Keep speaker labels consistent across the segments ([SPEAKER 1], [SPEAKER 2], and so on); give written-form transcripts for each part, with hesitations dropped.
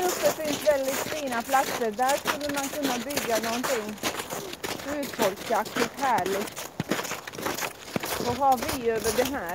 [SPEAKER 1] Här uppe finns väldigt fina platser. Där skulle man kunna bygga någonting urfolksaktigt härligt. Vad har vi över det här?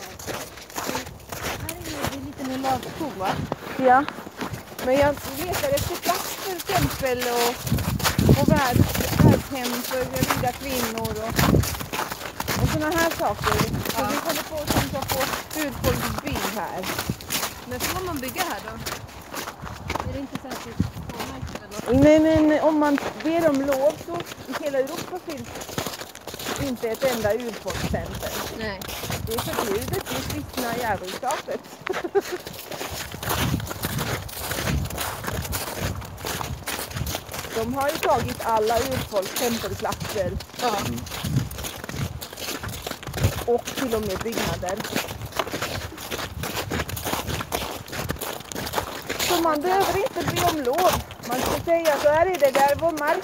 [SPEAKER 2] Här är det lite mer lagskog, va?
[SPEAKER 1] Ja, men jag letar efter platser, tempel och värdshem för gravida kvinnor och sådana här saker. Så vi håller på att tänka på urfolksby här.
[SPEAKER 2] Men får man bygga här då? Är det inte särskilt påmärkt eller?
[SPEAKER 1] Nej, men om man ber om lov så i hela Europa finns inte ett enda urfolkstempel.
[SPEAKER 2] Nej.
[SPEAKER 1] Det är förbjudet i kristna djävulskapet. De har ju tagit alla urfolkstempelplatser.
[SPEAKER 2] Ja.
[SPEAKER 1] Och till och med byggnader. Så man behöver inte be om lov. Man ska säga så här är det, där vår mark.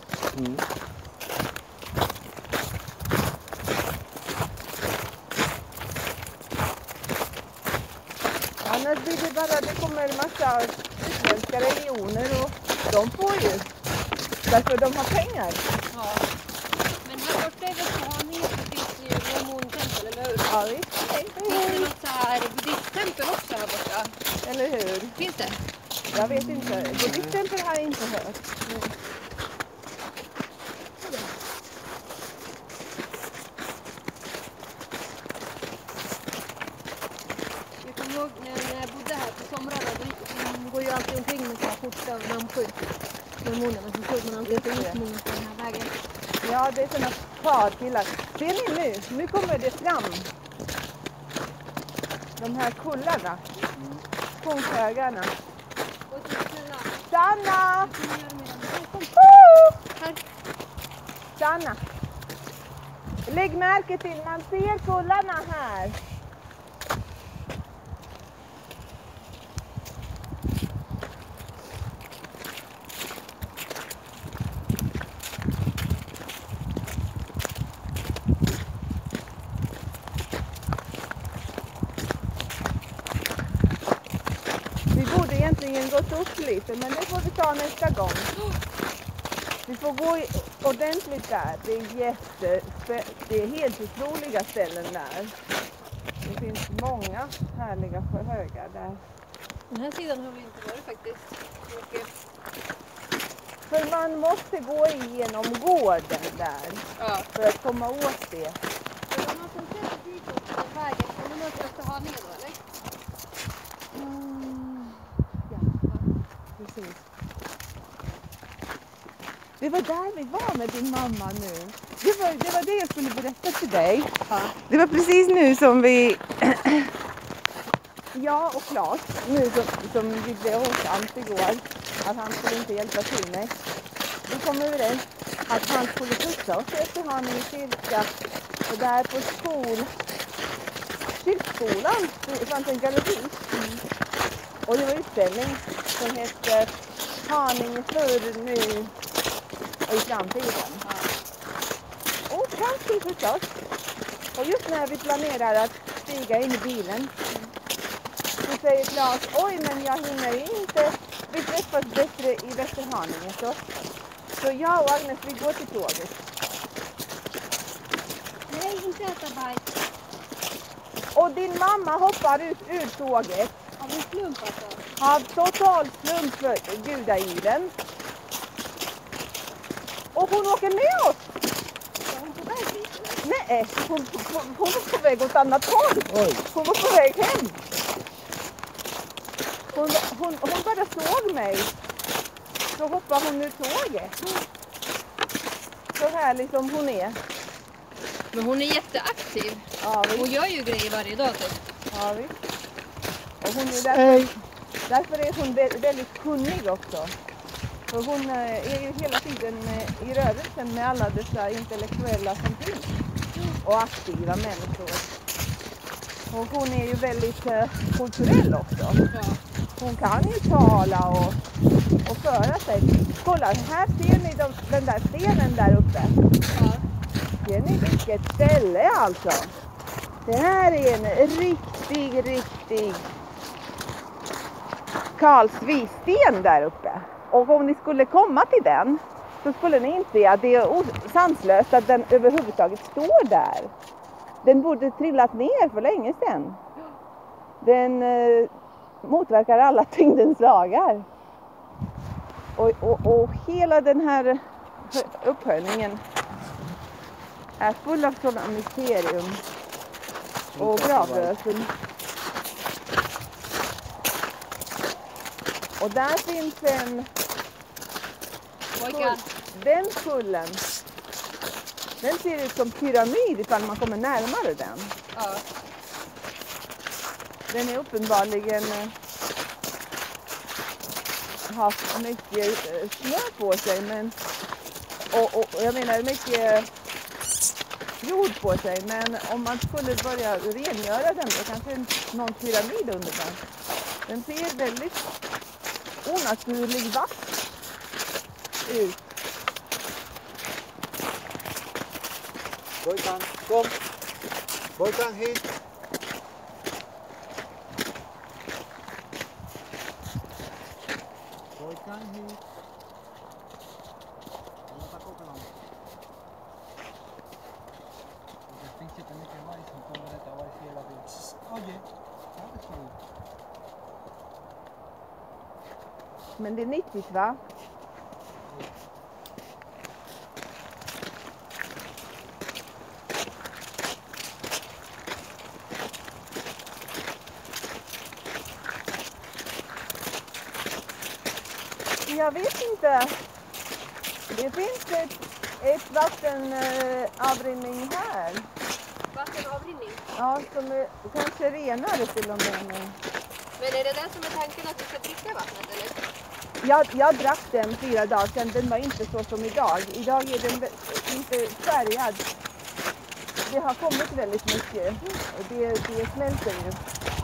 [SPEAKER 1] Annars blir det bara, det kommer en massa utländska regioner och de får ju. Därför de har pengar.
[SPEAKER 2] Ja. Men här borta i Västerhaninge så finns det ju mormontempel, eller hur?
[SPEAKER 1] Ja visst.
[SPEAKER 2] Finns det något så här buddhisttempel också här borta?
[SPEAKER 1] Eller hur?
[SPEAKER 2] Finns det?
[SPEAKER 1] Jag vet inte. Buddhisttempel har jag inte hört.
[SPEAKER 2] Jag kommer ihåg när jag bodde här på somrarna, då går ju alltid omkring med sådana skjorta och namnskydd. Mormonerna, så såg man alltid att det gick många på den här vägen.
[SPEAKER 1] Ja, det är sådana parkillar. Ser ni nu? Nu kommer det fram. De här kullarna. Kungshögarna.
[SPEAKER 2] Och så snälla,
[SPEAKER 1] Stanna!
[SPEAKER 2] vad kan ni göra med dem? Kom, här.
[SPEAKER 1] Stanna! Lägg märke till, man ser kullarna här. Vi borde egentligen gått upp lite, men det får vi ta nästa gång. Vi får gå ordentligt där. Det är helt otroliga ställen där. Det finns många härliga högar där.
[SPEAKER 2] Den här sidan har vi inte varit faktiskt. Mycket.
[SPEAKER 1] För man måste gå igenom gården där
[SPEAKER 2] Ja.
[SPEAKER 1] för att komma åt det.
[SPEAKER 2] Men om man som sätter dit på den vägen, kommer man till Österhaninge då, eller?
[SPEAKER 1] Ja, precis. Det var där vi var med din mamma nu. Det var det jag skulle berätta till dig.
[SPEAKER 2] Ja.
[SPEAKER 1] Det var precis nu som vi... Jag och Claes, nu som vi blev osams igår, att han skulle inte hjälpa till mig. Vi kom överens att han skulle skjutsa oss efter Haninge kyrka. Och där på kyrkskolan det fanns en galleri. Och det var utställning som hette Haninge förr, nu och i framtiden. Och han skulle skjutsa oss. Och just när vi planerar att stiga in i bilen så säger Claes, oj men jag hinner inte, vi träffas bättre i Västerhaninge. Så jag och Agnes, vi går till tåget.
[SPEAKER 2] Nej, inte äta bajs.
[SPEAKER 1] Och din mamma hoppar ut ur tåget.
[SPEAKER 2] Av en slump alltså.
[SPEAKER 1] Av total slump för gudagiven. Och hon åker med oss.
[SPEAKER 2] Var hon på väg dit eller?
[SPEAKER 1] Nej, hon var på väg åt annat håll. Hon var på väg hem. Hon bara såg mig. Så hoppade hon ur tåget. Så härlig som hon är.
[SPEAKER 2] Men hon är jätteaktiv.
[SPEAKER 1] Ja,
[SPEAKER 2] Hon gör ju grejer varje dag typ.
[SPEAKER 1] Ja, visst. Och hon är därför är hon väldigt kunnig också. För hon är ju hela tiden i rörelsen med alla dessa intellektuella som finns. Och aktiva människor. Och hon är ju väldigt kulturell också.
[SPEAKER 2] Ja.
[SPEAKER 1] Hon kan ju tala och föra sig. Kolla, här ser ni den där stenen där uppe.
[SPEAKER 2] Ja.
[SPEAKER 1] Ser ni vilket ställe alltså? Det här är en riktig Karlsvisten där uppe. Och om ni skulle komma till den så skulle ni inse att det är sanslöst att den överhuvudtaget står där. Den borde trillat ner för länge sedan. Den motverkar alla tyngdens lagar. Och hela den här upphöjningen är full av sådana mysterium och gravrörelsen. Och där finns en den kullen. Den ser ut som pyramid ifall man kommer närmare den.
[SPEAKER 2] Ja.
[SPEAKER 1] Den är uppenbarligen haft mycket snö på sig, men och jag menar mycket jord på sig, men om man skulle börja rengöra den då kanske någon pyramid under den. Den ser väldigt onaturlig vass ut.
[SPEAKER 3] Pojkan, kom! Pojkan hit! Pojkan hit! Det finns inte mycket bajs som kommer att äta bajs hela tiden. Oj, ja det ska ut.
[SPEAKER 1] Men det är nyttigt, va? Jag vet inte. Det finns ett vattenavrinning här.
[SPEAKER 2] Vattenavrinning?
[SPEAKER 1] Ja, som är kanske renare till och med.
[SPEAKER 2] Men är det den som är tanken att du ska dricka vattnet eller?
[SPEAKER 1] Jag drack den 4 dagar sedan. Den var inte så som idag. Idag är den inte färgad. Det har kommit väldigt mycket. Det smälter ju.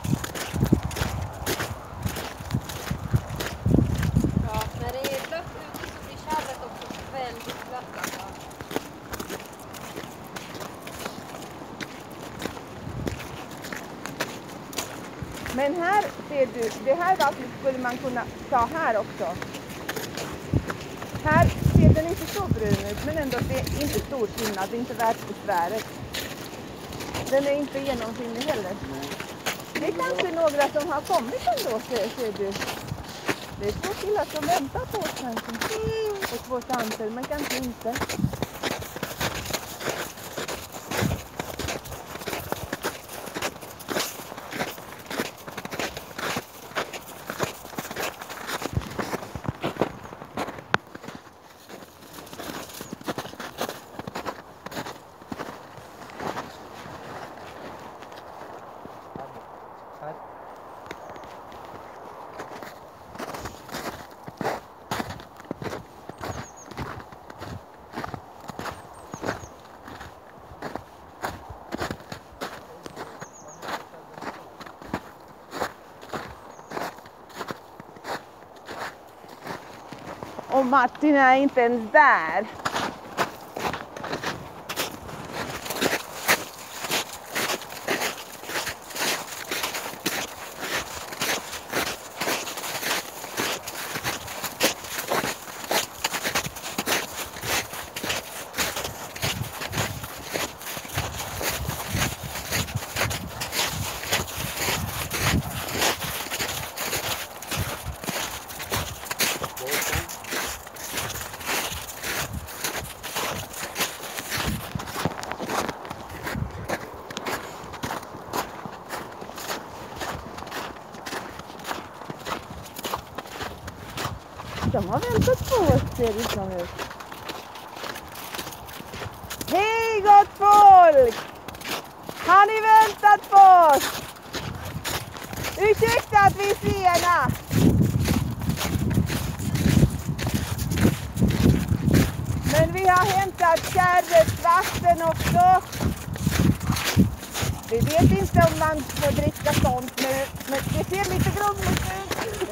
[SPEAKER 2] Ja, när det är blött ute så blir kärret också väldigt blött. Alltså.
[SPEAKER 1] Men här ser du, det här vattnet skulle man kunna ta här också. Här ser den inte så brun ut, men ändå det är inte stor skillnad, det är inte värt besväret. Den är inte genomskinlig heller. Det är kanske några som har kommit ändå, ser du. Det är 2 killar som väntar på oss kanske. Och 2 tanter, men kanske inte. Och Martin är inte ens där. De har väntat på oss, ser det som ut. Hej gott folk! Har ni väntat på oss? Ursäkta att vi är sena. Men vi har hämtat kärrets vatten också. Vi vet inte om man får dricka sånt, men det ser lite grumligt ut.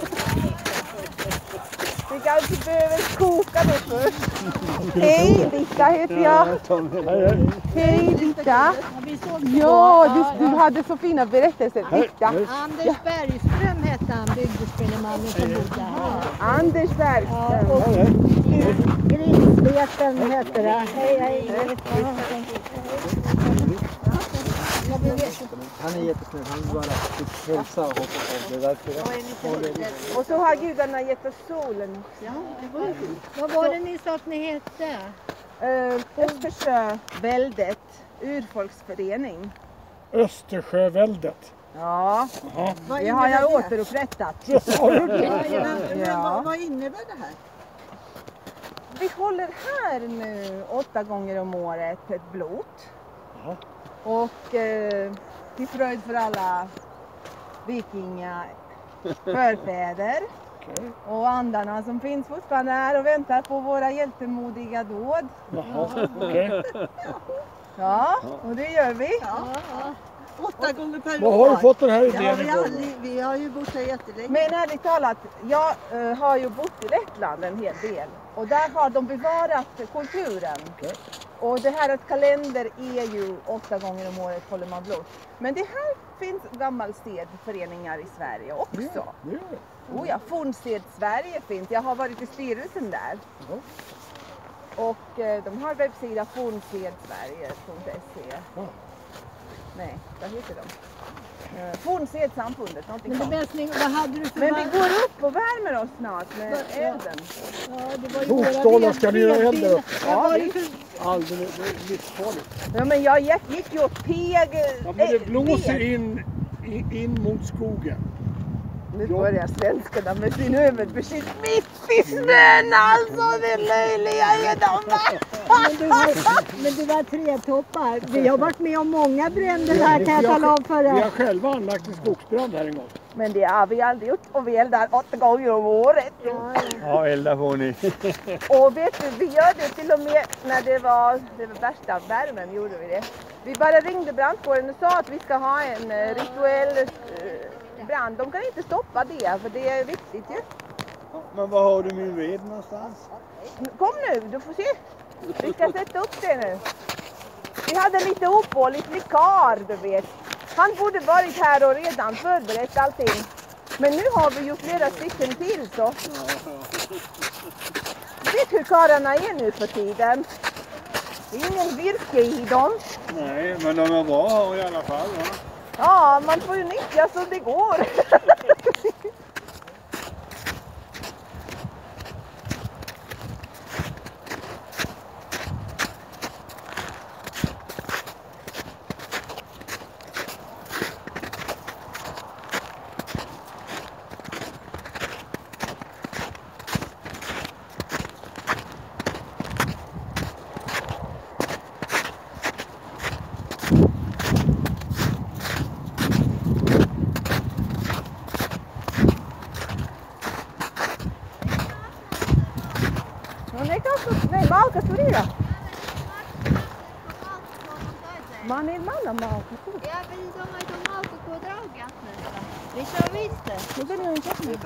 [SPEAKER 1] Vi kanske behöver koka det först. Hej, Ditta heter jag. Hej, Ditta. Ja, du hade så fina berättelser. Ditta.
[SPEAKER 4] Anders Bergström heter
[SPEAKER 2] hette han bygdespelemannen som bodde här?
[SPEAKER 1] Anders Bergström.
[SPEAKER 2] Ja, och Grisbeten hette det. Hej.
[SPEAKER 3] Han är jättesnäll. Han bara fick hälsa och hoppa på. Det är därför.
[SPEAKER 1] Och så har gudarna gett oss solen också.
[SPEAKER 2] Ja, det var fint. Vad var det ni sa att ni hette?
[SPEAKER 1] Östersjöväldet, urfolksförening.
[SPEAKER 4] Östersjöväldet.
[SPEAKER 1] Ja,
[SPEAKER 4] Ja.
[SPEAKER 1] det har jag återupprättat. Ja.
[SPEAKER 5] Vad innebär det här?
[SPEAKER 1] Vi håller här nu 8 gånger om året ett blot.
[SPEAKER 4] Ja.
[SPEAKER 1] Och till fröjd för alla förfäder
[SPEAKER 4] Okej.
[SPEAKER 1] och andarna som finns fortfarande här och väntar på våra hjältemodiga dåd.
[SPEAKER 4] Jaha, okej.
[SPEAKER 1] Ja, och det gör vi.
[SPEAKER 5] Ja. 8 gånger per år.
[SPEAKER 4] Vad har du fått den här
[SPEAKER 5] Ja,
[SPEAKER 4] idén ifrån?
[SPEAKER 5] vi har ju bott här jättelänge.
[SPEAKER 1] Men ärligt talat, jag har ju bott i Lettland en hel del och där har de bevarat kulturen.
[SPEAKER 4] Okej.
[SPEAKER 1] Och det här att kalender är ju 8 gånger om året håller man blod. Men det här finns gammal sedföreningar i Sverige också.
[SPEAKER 4] Ja, det gör det.
[SPEAKER 1] Oh ja, Fornsed Sverige finns. Jag har varit i styrelsen där.
[SPEAKER 4] Ja.
[SPEAKER 1] Och de har webbsida fornsedsverige.se.
[SPEAKER 4] Ja.
[SPEAKER 1] Nej, vad heter de? Fornsedsamfundet, någonting
[SPEAKER 2] Men det
[SPEAKER 1] sånt.
[SPEAKER 2] bästning, vad hade du för
[SPEAKER 1] Men vi går upp och värmer oss snart med elden.
[SPEAKER 2] Ja, det var ju
[SPEAKER 4] Tokstålar ska ni göra eld där uppe.
[SPEAKER 2] Vad var det
[SPEAKER 1] visst.
[SPEAKER 2] för...
[SPEAKER 4] Alldeles, det är livsfarligt.
[SPEAKER 1] Ja, men jag gick ju och peg.
[SPEAKER 4] Ja, men det blåser in mot skogen.
[SPEAKER 1] Nu börjar svenskarna med sin huvudbeskydd mitt i snön alltså. Det löjliga är de va?
[SPEAKER 2] Men du var trätoppar. Vi har varit med om många bränder här kan jag tala om för
[SPEAKER 4] Vi har
[SPEAKER 2] dig.
[SPEAKER 4] själva anlagt en skogsbrand här en gång.
[SPEAKER 1] Men det har vi aldrig gjort och vi eldar 8 gånger om året.
[SPEAKER 6] Ja, elda får ni.
[SPEAKER 1] Och vet du, vi gör det till och med när det var värsta värmen gjorde vi det. Vi bara ringde brandkåren och sa att vi ska ha en rituell brand. De kan inte stoppa det för det är viktigt ju.
[SPEAKER 6] Men var har du min ved någonstans?
[SPEAKER 1] Kom nu, du får se. Vi ska sätta upp det nu. Vi hade lite uppehålligt vikar, du vet. Han borde varit här och redan förberett allting. Men nu har vi ju flera stycken till så. Du vet hur karlarna är nu för tiden. Det är ingen virke i dem.
[SPEAKER 6] Nej, men de är bra i alla fall. Va?
[SPEAKER 1] Ja, man får ju nyttja så det går. Näin, Malka tuli jo. Mä oon niin Malka.
[SPEAKER 7] Ja, men de har ju Malka på draget nästan. Vi kör visst det.
[SPEAKER 1] Nu blir det en käppning.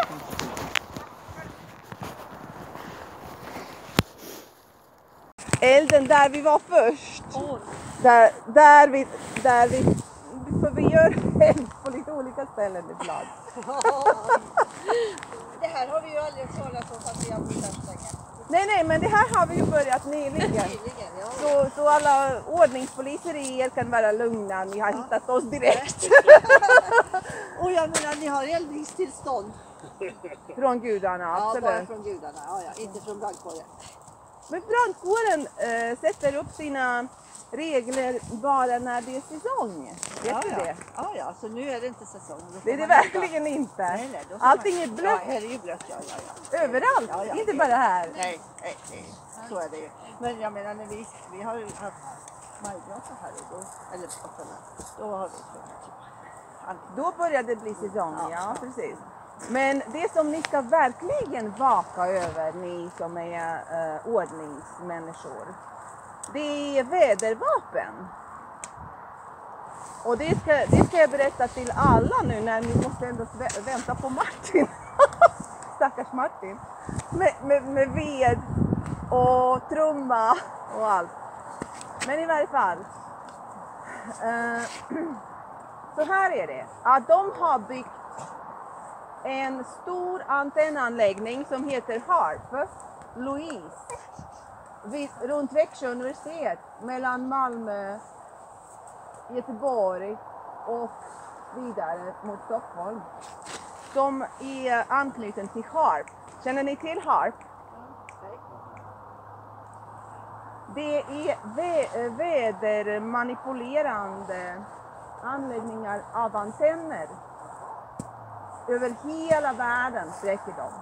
[SPEAKER 1] Elden där vi var först. Där vi, för vi gör eld på lite olika ställen ibland.
[SPEAKER 5] Det här har vi ju aldrig talat om att vi har bott här så länge.
[SPEAKER 1] Nej, men det här har vi ju börjat nyligen. Så alla ordningspoliser i er kan vara lugna, ni har hittat oss direkt.
[SPEAKER 5] Och jag menar, ni har eldningstillstånd.
[SPEAKER 1] Från gudarna,
[SPEAKER 5] Ja,
[SPEAKER 1] absolut.
[SPEAKER 5] bara från gudarna. Ja, inte från brandkåren.
[SPEAKER 1] Men brandkåren sätter upp sina regler bara när det är säsong. Vet du det?
[SPEAKER 5] Ja, så nu är det inte säsong.
[SPEAKER 1] Det är det verkligen inte.
[SPEAKER 5] Nej, då får
[SPEAKER 1] Allting
[SPEAKER 5] man-
[SPEAKER 1] är blött
[SPEAKER 5] Ja, här är ju blött, ja.
[SPEAKER 1] överallt,
[SPEAKER 5] Ja,
[SPEAKER 1] inte bara här.
[SPEAKER 5] Nej, så är det ju. Men jag menar, när vi har ju haft majbrasa här och då, eller då har vi
[SPEAKER 1] Då börjar det bli säsong, ja precis. Men det som ni ska verkligen vaka över, ni som är ordningsmänniskor, det är vädervapen. Och det ska jag berätta till alla nu när ni måste ändå vänta på Martin. Stackars Martin. Med ved och trumma och allt. Men i varje fall. Så här är det. Att de har byggt en stor antennanläggning som heter HARP, Louise, runt Växjö universitet, mellan Malmö, Göteborg och vidare mot Stockholm. Som är anknuten till HARP. Känner ni till HARP? Det är vädermanipulerande anläggningar av antenner. Över hela världen sträcker de.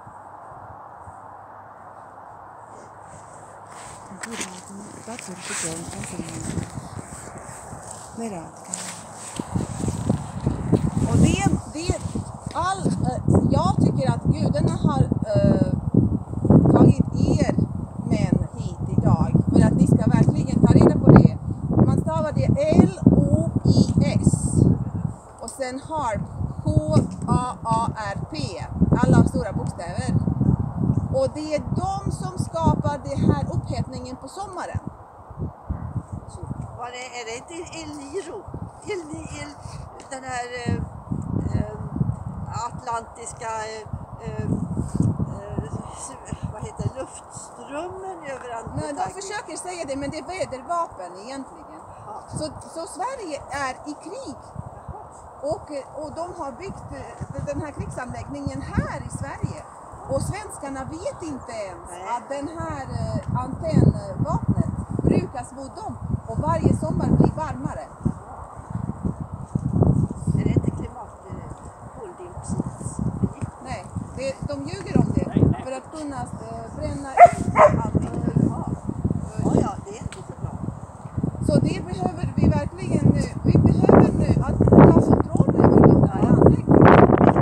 [SPEAKER 1] Och jag tycker att gudarna har tagit er män hit idag för att ni ska verkligen ta reda på det. Man stavar det L-O-I-S och sen HARP, H-A-A-R-P, alla stora bokstäver. Och det är de som skapar den här upphettningen på sommaren.
[SPEAKER 5] Är det inte El-Niro? Den här atlantiska vad heter det, luftströmmen över Antarktis?
[SPEAKER 1] Nej, de försöker säga det, men det är vädervapen egentligen. Så Sverige är i krig. Och de har byggt den här krigsanläggningen här i Sverige. Och svenskarna vet inte ens att den här antennvapnet brukas mot dem. Och varje sommar blir varmare.
[SPEAKER 5] Är det inte koldioxid?
[SPEAKER 1] Nej, de ljuger om det för att kunna bränna ut allt de vill ha.
[SPEAKER 5] Ja, det är inte så bra.
[SPEAKER 1] Så det behöver vi verkligen nu. Vi behöver nu att ta kontroll över de här anläggningarna.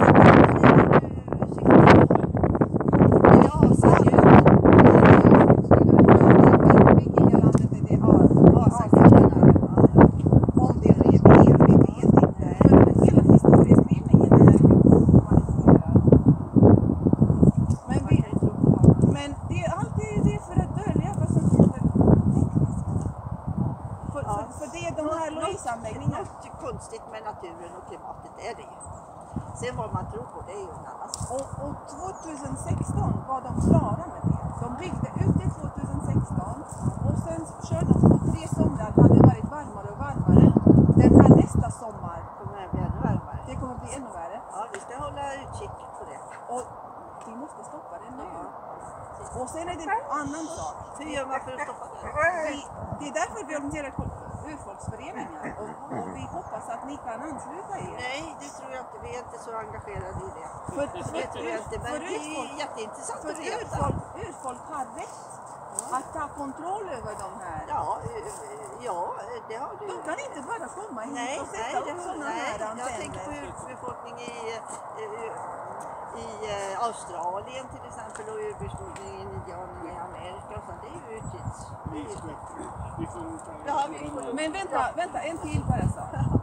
[SPEAKER 5] Konstigt med naturen och klimatet är det. Sen vad man tror på, det är ju en annan sak.
[SPEAKER 1] Och 2016 var de klara med det. De byggde ut det 2016 och sen körde de på 3 somrar, hade varit varmare och varmare. Den här nästa sommar
[SPEAKER 5] kommer att bli ännu varmare.
[SPEAKER 1] Det kommer att bli ännu värre.
[SPEAKER 5] Ja, vi ska hålla utkik på det.
[SPEAKER 1] Och vi måste stoppa det nu. Och sen är det en annan sak.
[SPEAKER 5] Hur gör man för att stoppa det?
[SPEAKER 1] Det är därför vi organiserar urfolksföreningar och vi hoppas att ni kan ansluta er.
[SPEAKER 5] Nej, det tror jag inte. Vi är inte så engagerade i det.
[SPEAKER 1] För
[SPEAKER 5] det tror jag inte, men det är jätteintressant
[SPEAKER 1] för
[SPEAKER 5] att veta.
[SPEAKER 1] Urfolk har rätt att ta kontroll över de här.
[SPEAKER 5] Ja, det har du.
[SPEAKER 1] De kan inte bara komma hit och sätta upp sådana här antenner.
[SPEAKER 5] Jag tänker på urbefolkning i Australien till exempel och urbefolkning i indianerna i Amerika och sånt. Det är ju uttids.
[SPEAKER 1] Men vänta, en till bara så.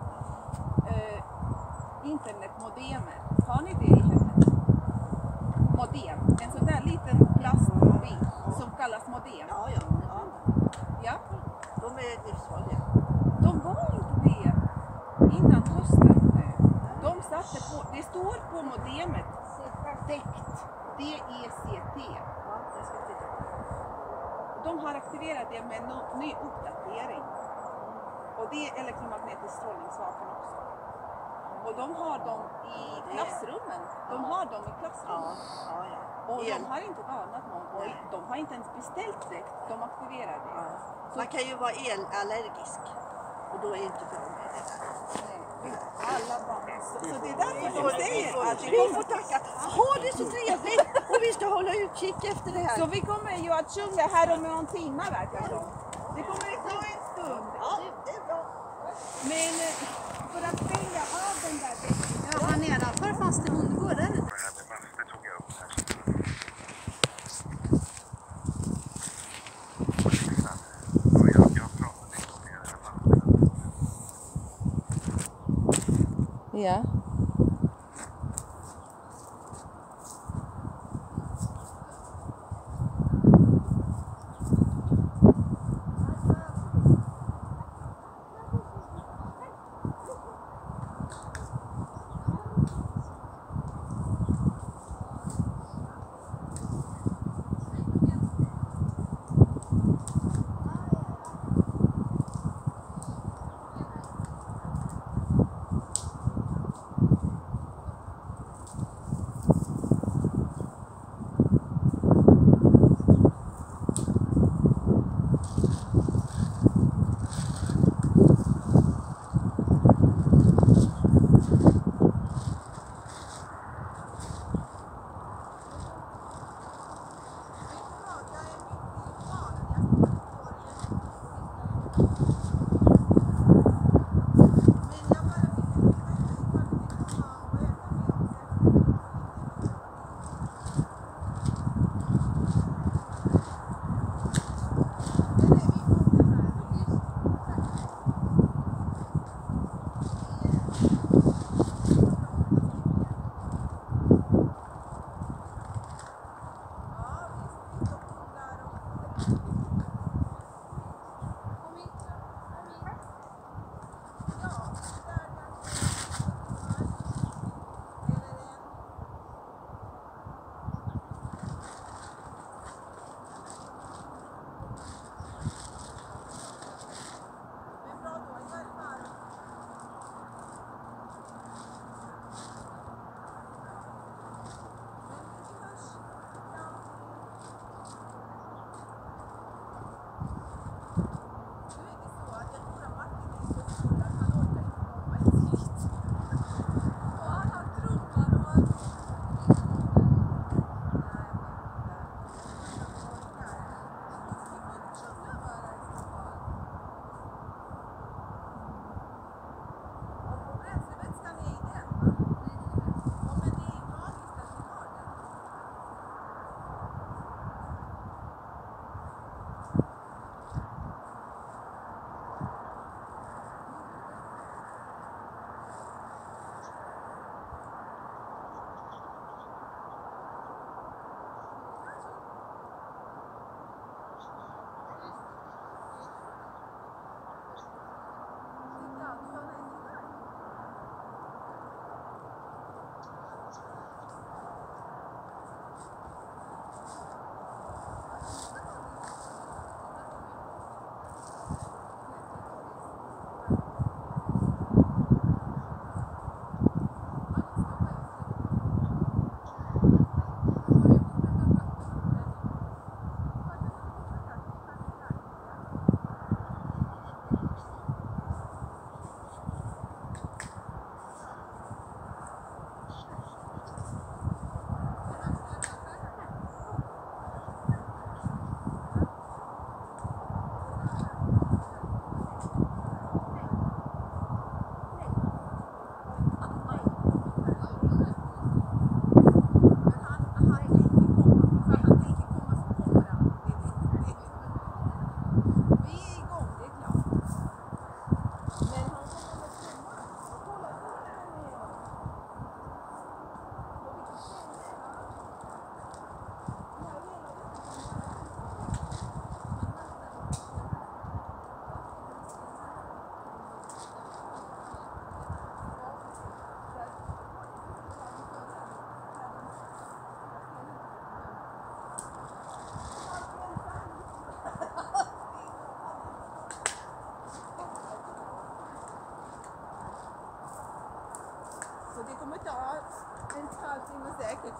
[SPEAKER 1] Internetmodemer, har ni det i hemmet? Modem, en sån där liten plastbit som kallas modem. Ja.
[SPEAKER 5] De är livsfarliga.
[SPEAKER 1] De var inte det innan hösten nu. De satte på, det står på modemet DECT, D-E-C-T.
[SPEAKER 5] Ja, det ska vi titta på.
[SPEAKER 1] De har aktiverat det med en ny uppdatering. Och det är elektromagnetiskt strålningsvapen också. Och de har dem i klassrummen. De har dem i klassrummen. Och de har inte varnat någon. Och de har inte ens beställt det. De aktiverar det.
[SPEAKER 5] Man kan ju vara elallergisk. Och då är inte bra med det där.
[SPEAKER 1] Alla barn. Så det är därför de säger att
[SPEAKER 5] vi får tacka. Ha det så trevligt. Och vi ska hålla utkik efter det här.
[SPEAKER 1] Så vi kommer ju att sjunga här om någon timme verkar det som. Det kommer att ta en stund.
[SPEAKER 5] Ja, det är bra.
[SPEAKER 1] Men för att stänga av den där däcken.
[SPEAKER 2] Ja, här nedanför fanns det hundgårdar.
[SPEAKER 1] Ja.
[SPEAKER 5] kommer ta en halvtimme säkert.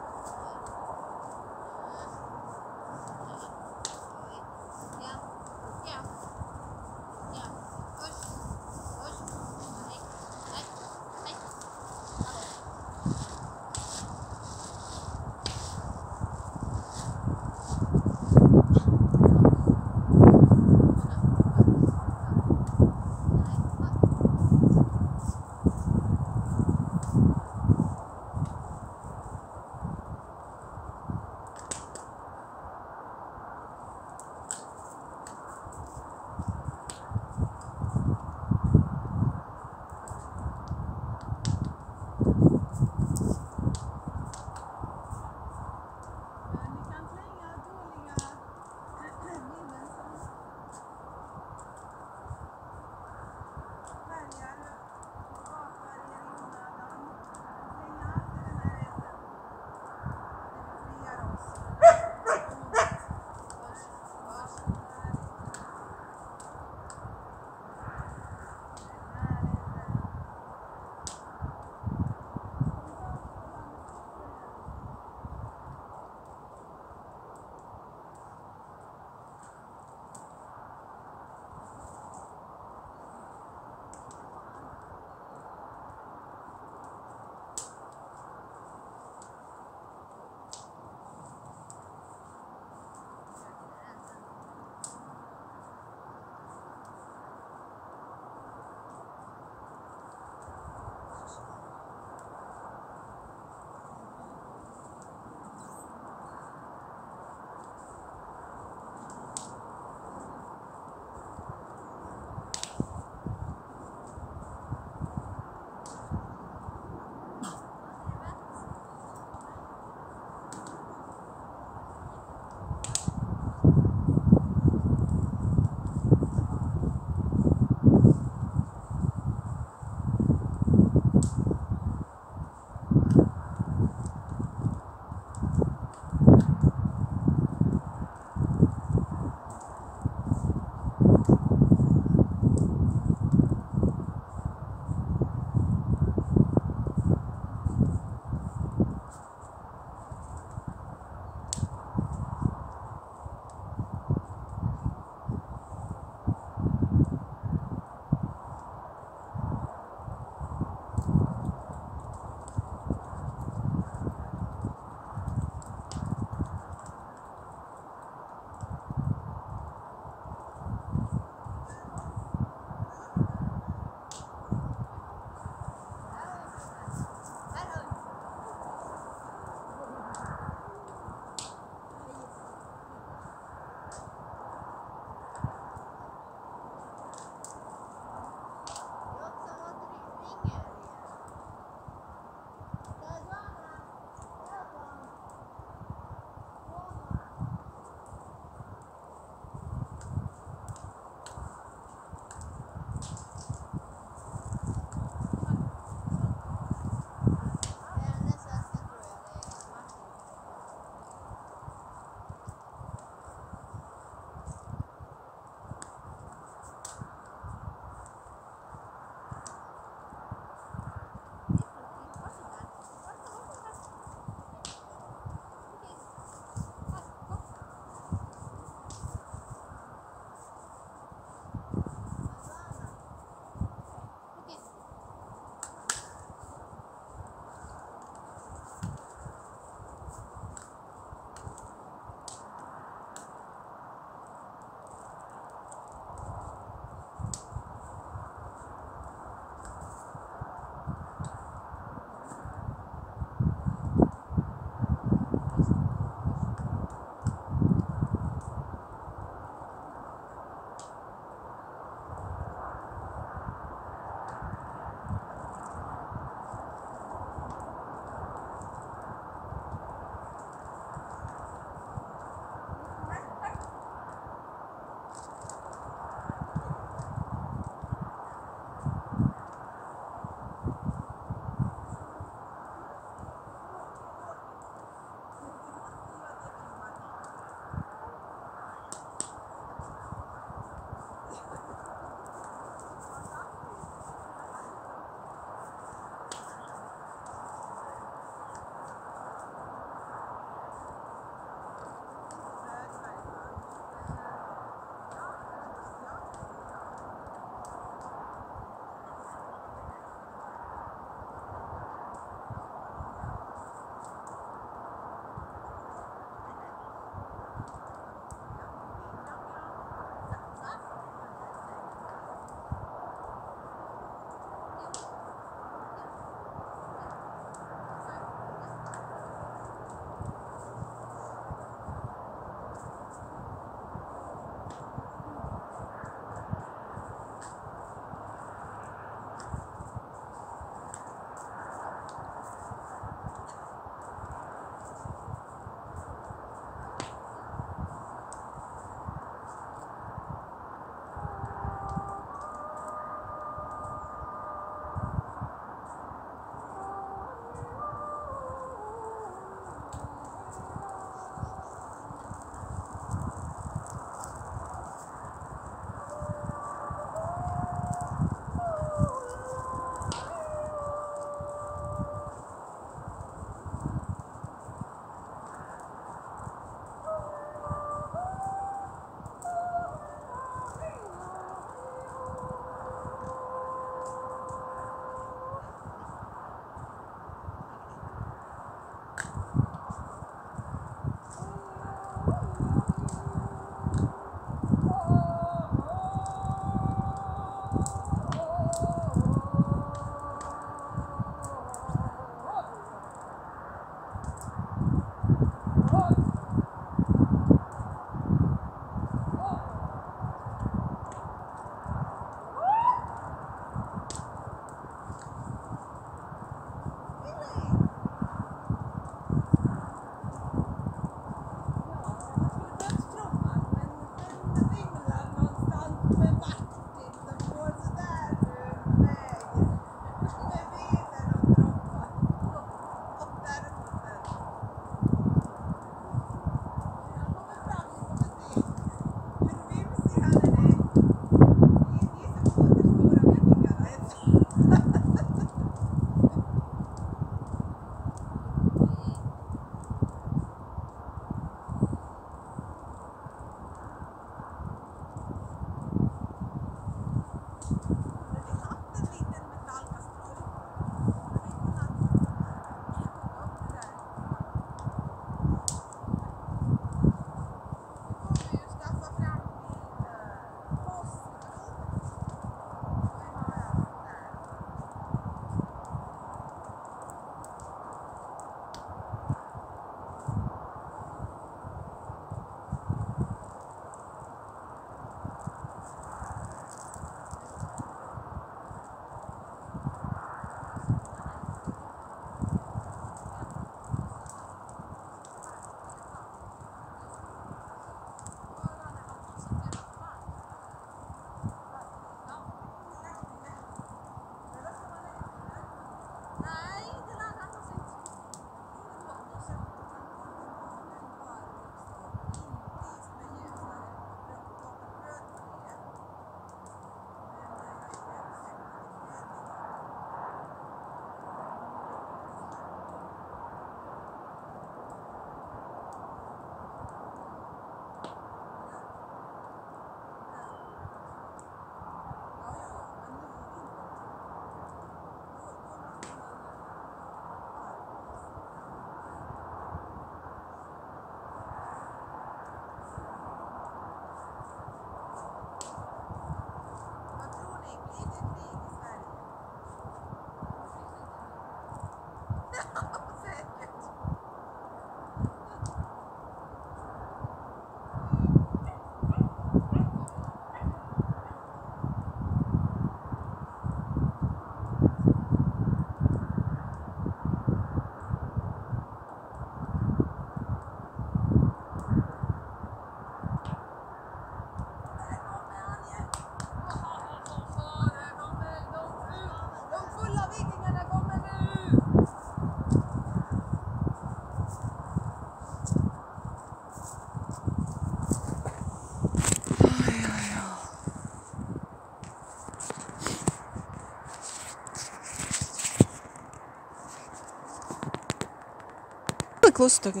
[SPEAKER 1] Klustagi.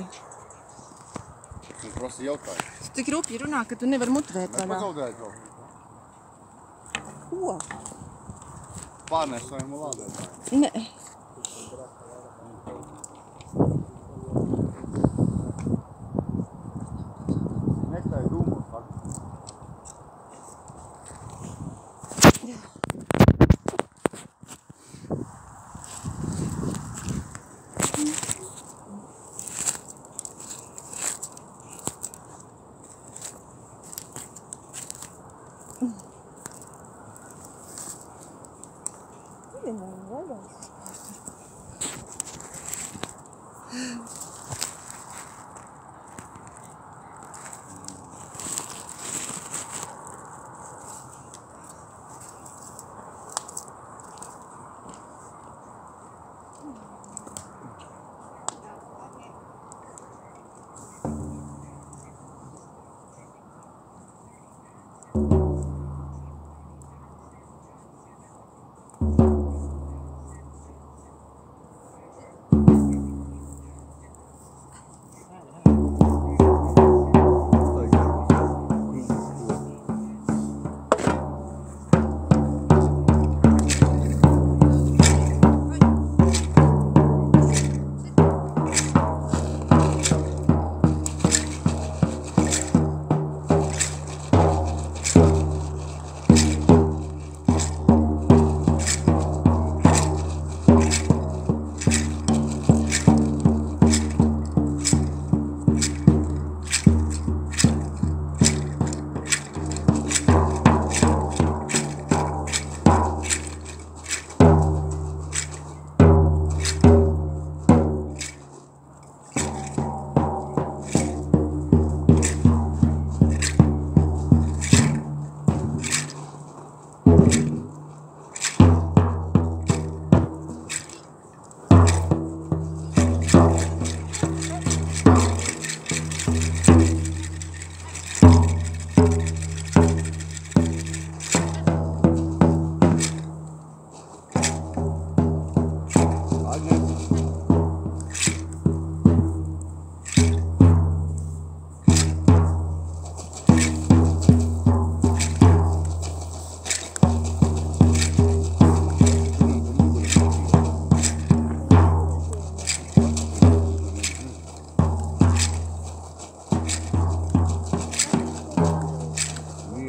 [SPEAKER 8] Sun prosti jotain.
[SPEAKER 1] Sitten gruppi runakka tunne ver mutreet
[SPEAKER 8] Mä
[SPEAKER 1] vana.
[SPEAKER 8] kaudaan jo.
[SPEAKER 1] Huo.
[SPEAKER 8] Paanessa on mulla laadella.
[SPEAKER 1] Ne.
[SPEAKER 8] Nektä ei tuummoista.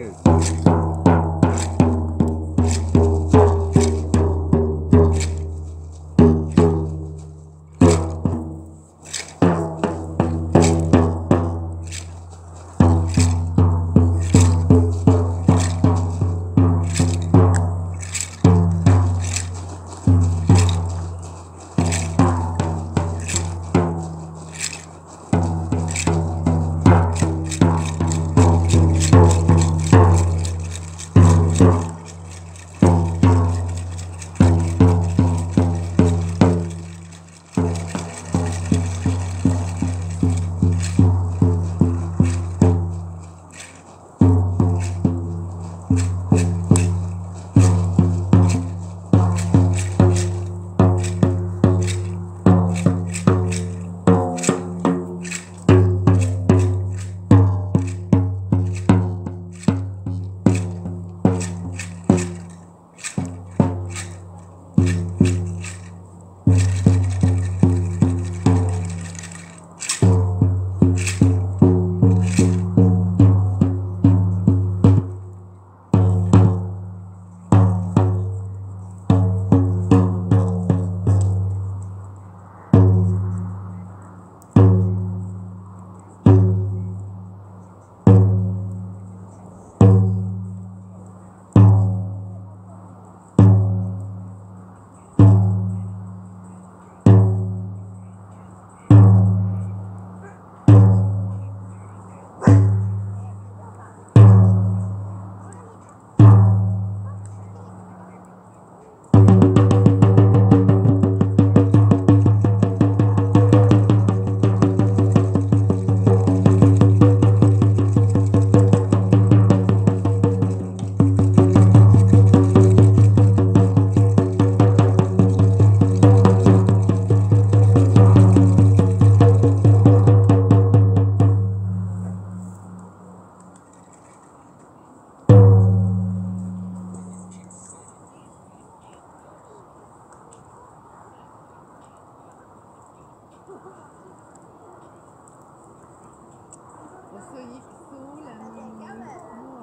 [SPEAKER 5] Och så gick solen in i mål.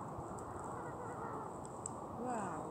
[SPEAKER 5] Wow.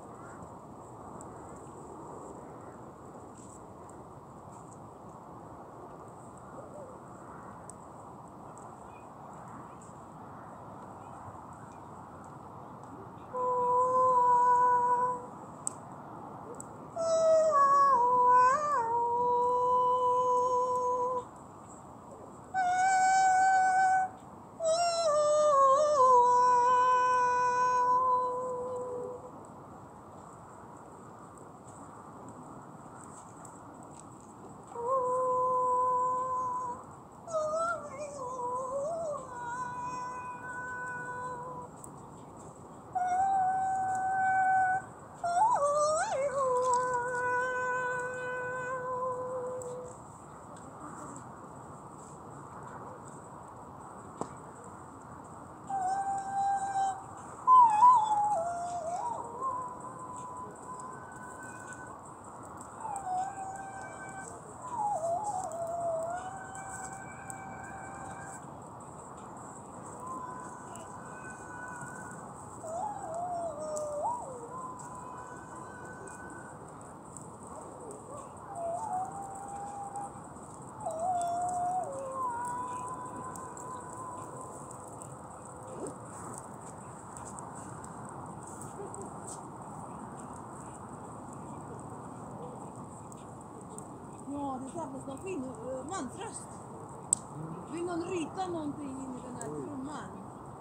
[SPEAKER 5] Ja, det sattes någon mansröst. Vill någon ryta någonting in i den här trumman?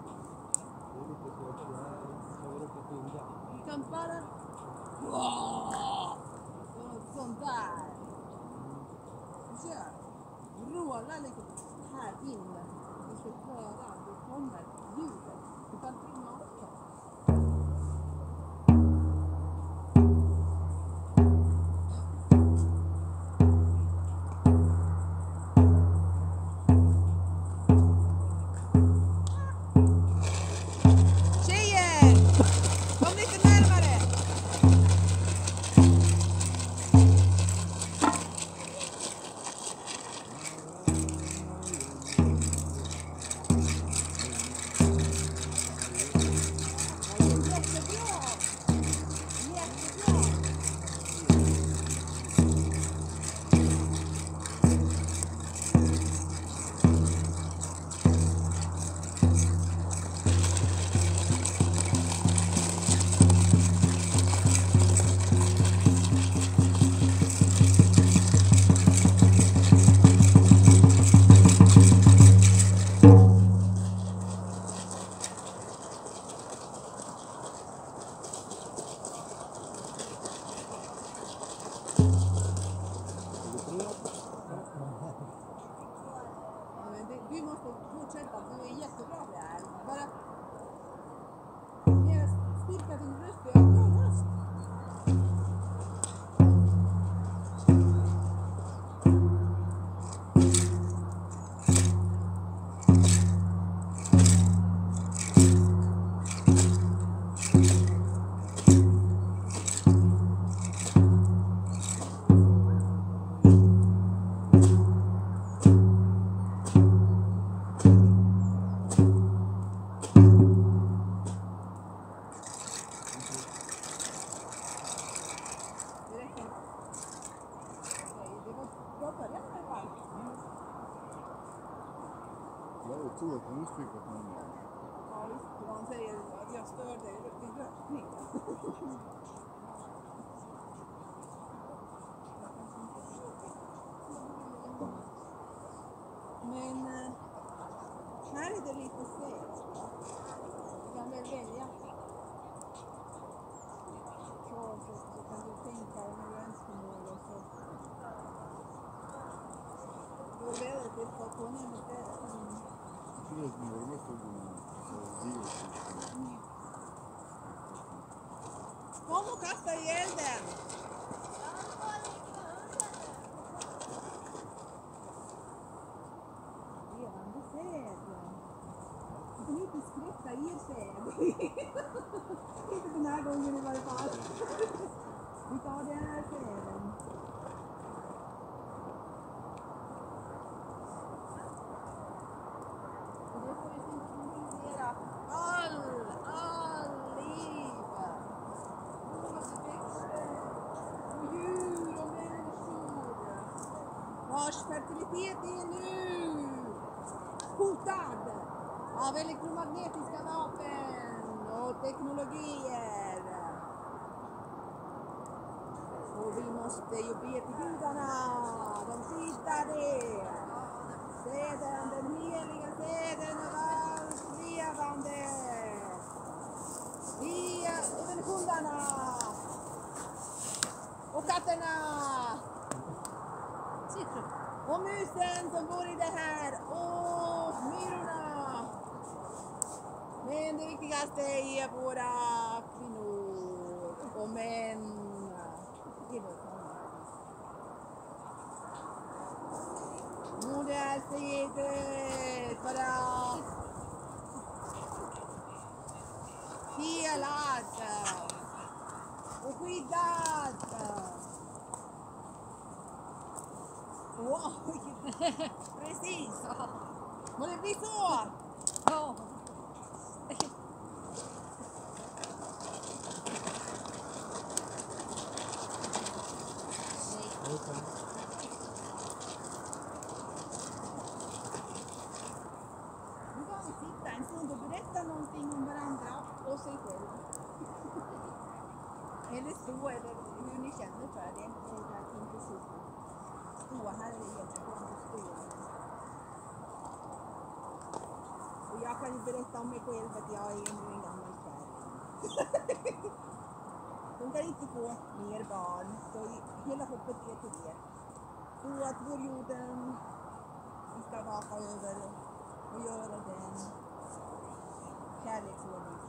[SPEAKER 5] Vi kan bara... Sånt där. Kör. Råla lite här inne. Vi ska höra. Det kommer ljudet. Du kan trumma också. att din röst är en bra röst.
[SPEAKER 8] Jag tror att hon spricker på honom.
[SPEAKER 5] Ja, visst. Han säger att jag stör dig i din röstning. Men här är det lite snett. Du kan väl välja. Så kan du tänka några önskemål och så. Då är det väldigt på honom istället.
[SPEAKER 8] Jag tror att hon var med för
[SPEAKER 5] Kom och kasta i elden! Levande säd. Du kan inte skrätta er säd. Inte den här gången i varje fall. Vi tar den här säden. Och det får vi symbolisera all liv. Och djur och människor vars fertilitet är nu hotad av elektromagnetiska vapen och teknologier. Och vi måste ju be till gudarna, de skyddar det. Säden, den heliga säden av allt levande. Vi även hundarna och katterna och musen som bor i det här och myrorna. Men det viktigaste är våra kvinnor och män. Och det är säkert bara helat och skyddat. Wow, precis. Må det bli så? Ja. Nu kan vi sitta en stund och berätta någonting om varandra och sig själv. Eller stå, eller hur ni känner för det. Det är inte så. Stå här är jättebra att stå. Och jag kan ju berätta om mig själv att jag är en gammal kärring. De kan inte få mer barn, så hela hoppet är till det. Så att vår jorden, vi ska vaka över och göra den kärleksordning.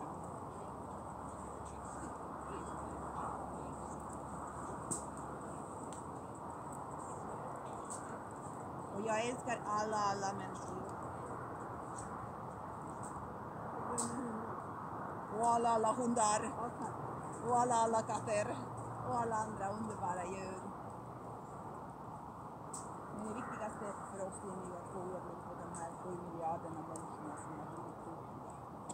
[SPEAKER 5] Och jag älskar alla människor. Och alla hundar. Och alla katter. Och alla andra underbara djur. Men det viktigaste för oss är nu att få ordning på de här 7 miljarderna människorna som har blivit tokiga.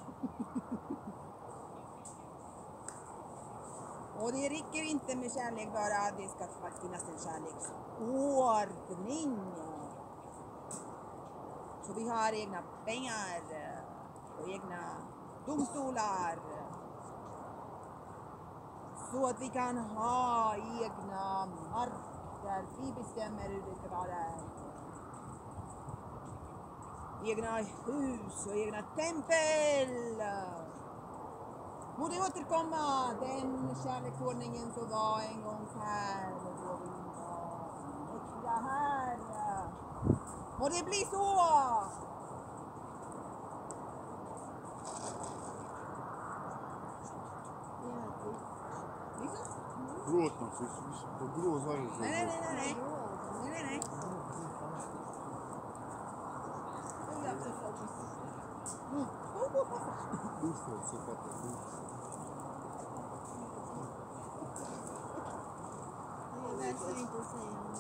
[SPEAKER 5] Och det räcker inte med kärlek bara, det ska finnas en kärleksordning. Så vi har egna pengar och egna domstolar. Så att vi kan ha egna marker. Vi bestämmer hur det ska vara. Egna hus och egna tempel. Må det återkomma den kärleksordningen som var en gång här. Och då vi var mäktiga här. Må det bli så!
[SPEAKER 8] Plåten, så på grå så är det så.
[SPEAKER 5] Nej.
[SPEAKER 8] Bostad så fattar du.
[SPEAKER 7] Det är verkligen inte att säga något.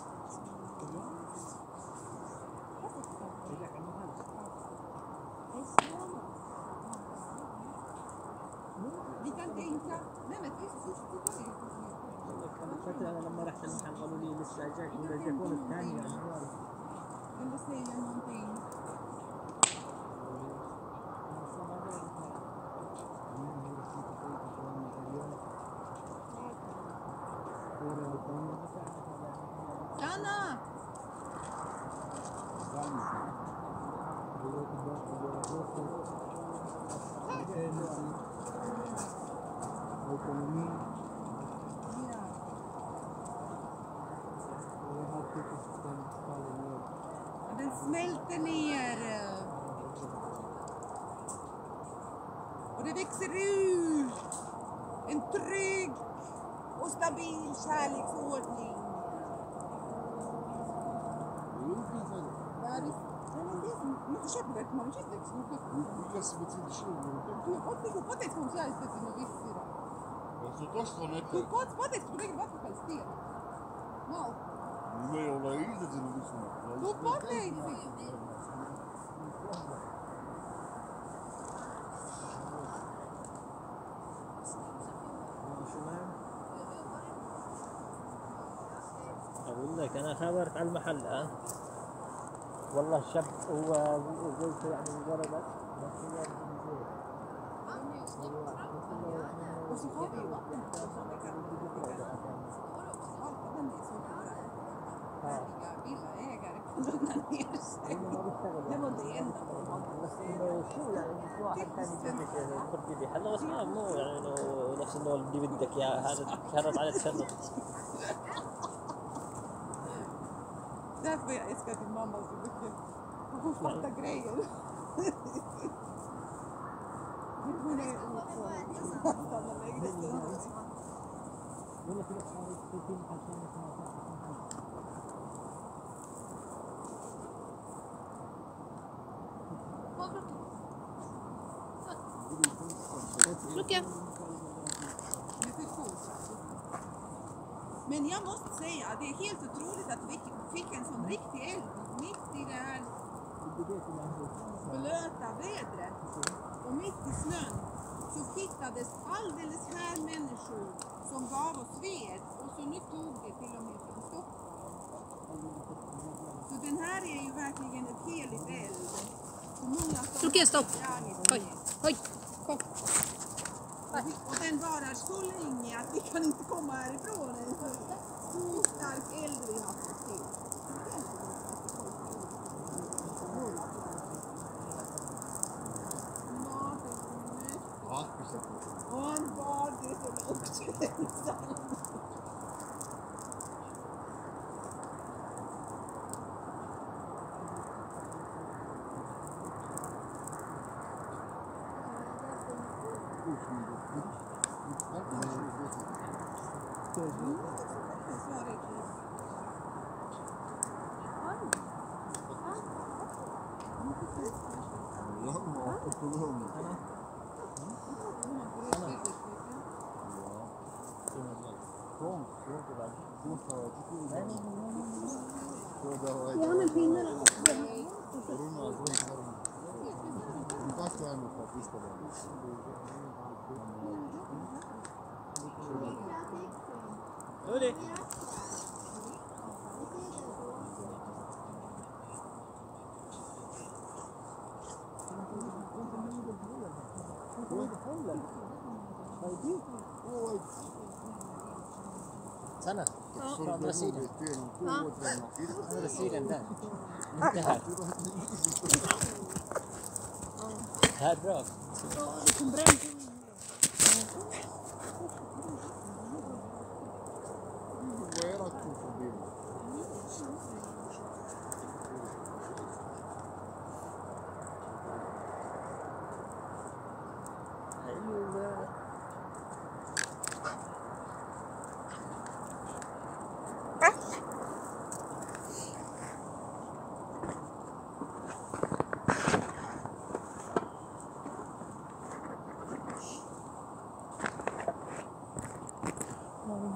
[SPEAKER 5] Vi kan tänka. Nej men det är sist.
[SPEAKER 3] فترة لما رحت المحل قالوا لي لسه جاك ولا الجاكون الثاني يعني
[SPEAKER 5] Eller säga någonting. Anna! Den smälter ner. Och det växer ur en trygg och stabil kärleksordning. Nu köper jag man köper det så
[SPEAKER 8] Я себе целый шоу.
[SPEAKER 5] тут вот это уже есть это новый сыр.
[SPEAKER 8] Så то что это.
[SPEAKER 5] Тут вот это что говорит вот это стен. Мал.
[SPEAKER 8] Ну я уже видел это написано.
[SPEAKER 5] Тут вот это.
[SPEAKER 3] أقول لك أنا خبرت على المحل والله الشاب هو قلت يعني ضربت بس هي
[SPEAKER 5] Och så har vi ju vatten som vi kan den är så härliga villaägare kan lugna ner sig. Det var det enda de hade.
[SPEAKER 3] شو يعني مش واحد ثاني يجيب تربي لي حلا غصب مو يعني انه نفس النوع اللي بدك اياه هذا تشرط عليه تشرط.
[SPEAKER 5] Därför jag älskar din mamma så mycket. Hon fattar grejer. Hon är stannar längre stund.
[SPEAKER 2] Lucka.
[SPEAKER 5] Men jag måste säga att det är helt otroligt att vi fick en sån riktig eld mitt i det här blöta vädret. Och mitt i snön så hittades alldeles här människor som gav oss ved. Och så nu tog det till och med från Stockholm. Så den här är ju verkligen ett heligt eld. Så många som
[SPEAKER 2] Lucka, stopp. Oj, oj, kom.
[SPEAKER 5] Och den varar så länge att vi kan inte komma härifrån. Så stark eld vi har fått till. Och han var det så långt ensam.
[SPEAKER 2] Ja, men pinnarna.
[SPEAKER 3] Uli. Sanna, på andra sidan. Andra sidan där. Inte här. Här bra.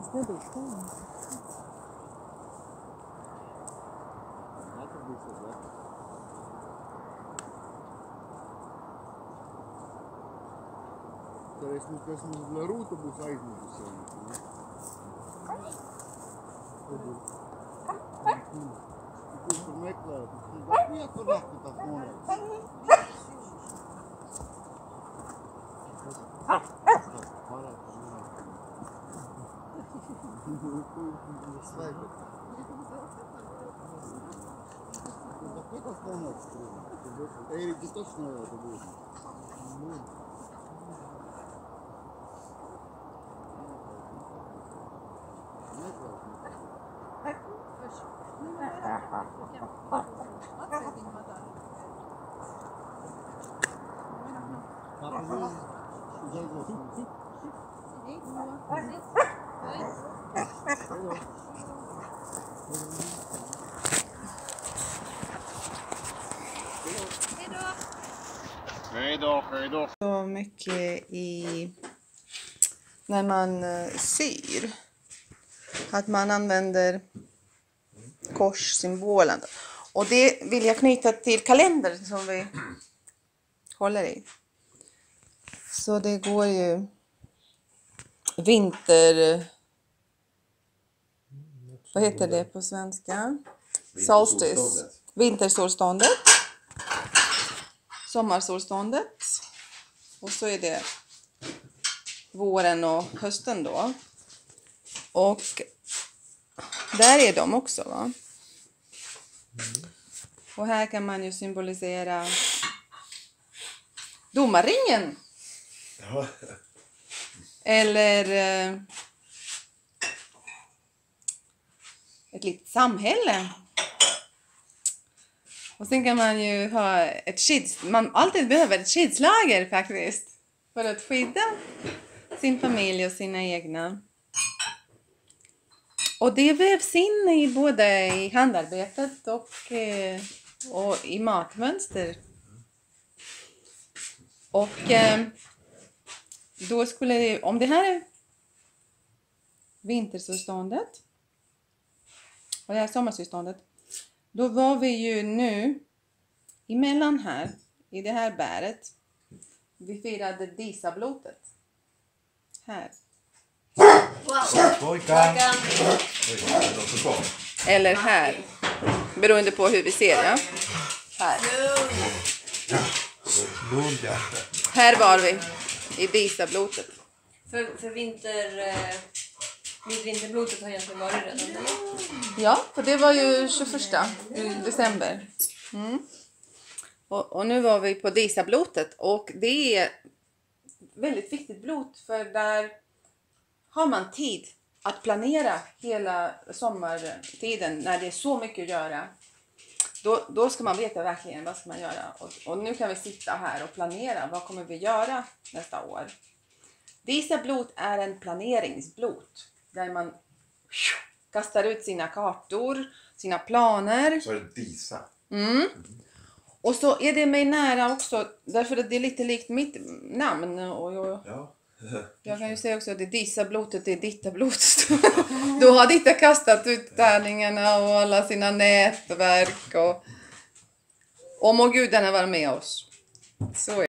[SPEAKER 1] Det blir fint.
[SPEAKER 8] Det här kan bli så bra. Dar если коснусь для рута, будет айзну писать. Du får mäkla. Vad vet du rakt att måla? Эрик, ты точно это будет? Hej då, hej då.
[SPEAKER 1] Så mycket när man syr. Att man använder korssymbolen. Och det vill jag knyta till kalendern som vi håller i. Så det går ju vad heter det på svenska? Solstice. Vintersolståndet. Sommarsolståndet. Och så är det våren och hösten då. Och där är de också, va? Och här kan man ju symbolisera domarringen.
[SPEAKER 9] Ja.
[SPEAKER 1] Eller ett litet samhälle. Och sen kan man ju ha man alltid behöver ett skyddslager faktiskt. För att skydda sin familj och sina egna. Och det vävs in i både i handarbetet och i matmönster. Och då skulle det, om det här är vintersolståndet och det här sommarsolståndet, då var vi ju nu emellan här i det här bäret. Vi firade Disablotet. Här. Eller här. Beroende på hur vi ser, ja. Här. Här var vi i Disablotet.
[SPEAKER 2] För vinterblotet har egentligen varit redan.
[SPEAKER 1] Ja, för det var ju 21 december. Och nu var vi på Disablotet. Och det är väldigt viktigt blot. För där har man tid att planera hela sommartiden. När det är så mycket att göra. Då ska man veta verkligen vad ska man göra. Och nu kan vi sitta här och planera. Vad kommer vi göra nästa år? Disablot är en planeringsblot. Där man kastar ut sina kartor, sina planer.
[SPEAKER 9] Så är det Disa.
[SPEAKER 1] Och så är det mig nära också. Därför att det är lite likt mitt namn. Och jag kan ju säga också att det är Disablotet, det är Dittablotet. Då har Ditta kastat ut tärningarna och alla sina nätverk. Och må gudarna vara med oss. Så är det.